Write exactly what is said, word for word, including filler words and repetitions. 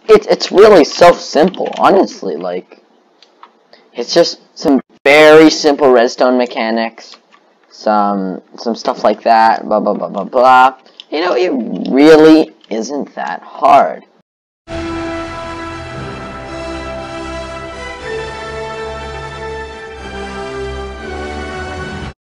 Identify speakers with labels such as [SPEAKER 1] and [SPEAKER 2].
[SPEAKER 1] It's it's really so simple, honestly. Like, it's just some very simple redstone mechanics, some some stuff like that. Blah blah blah blah blah. You know, it really isn't that hard.